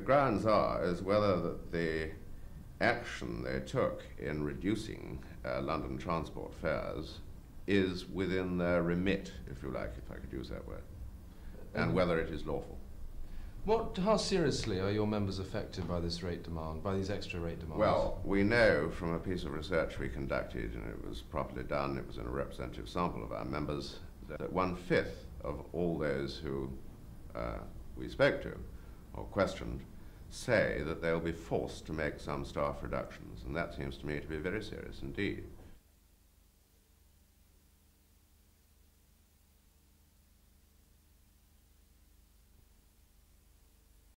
grounds are is whether the action they took in reducing London transport fares is within their remit, if you like, if I could use that word, and whether it is lawful. How seriously are your members affected by this rate demand, by these extra rate demands? Well, we know from a piece of research we conducted, and it was properly done, it was in a representative sample of our members, that 1/5 of all those who we spoke to or questioned say that they'll be forced to make some staff reductions, and that seems to me to be very serious indeed.